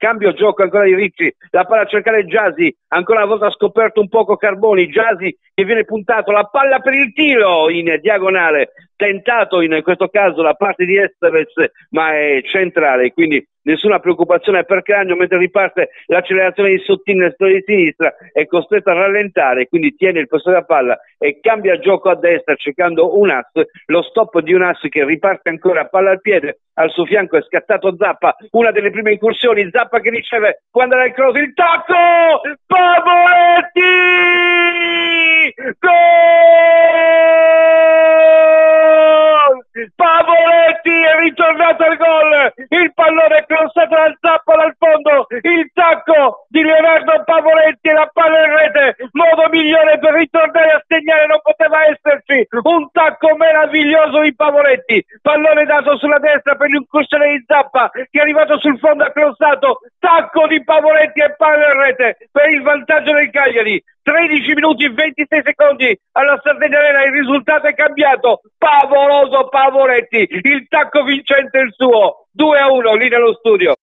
cambio gioco ancora di Ricci, la palla a cercare Gyasi, ancora una volta ha scoperto un poco Carboni, Gyasi che viene puntato, la palla per il tiro in diagonale, tentato in questo caso da parte di Esteves, ma è centrale, quindi nessuna preoccupazione per Cragno, mentre riparte l'accelerazione di Sottini nel settore di sinistra, è costretto a rallentare, quindi tiene il possesso della palla e cambia gioco a destra cercando un ass, lo stop di un ass che riparte ancora, palla al piede, al suo fianco è scattato Zappa, una delle prime incursioni, Zappa che riceve, quando era il cross, il tacco, Pavoletti, gol! Pavoletti è ritornato al gol, il pallone è crossato dal Zappa dal fondo, il tacco di Leonardo Pavoletti e la palla in rete, modo migliore per ritornare a segnare non poteva esserci, un tacco meraviglioso di Pavoletti, pallone dato sulla destra per l'incursione di Zappa che è arrivato sul fondo, ha crossato, tacco di Pavoletti e palla in rete per il vantaggio del Cagliari. 13 minuti e 26 secondi alla Sardegna Arena, il risultato è cambiato, favoloso Pavoletti, il tacco vincente il suo, 2-1 lì nello studio.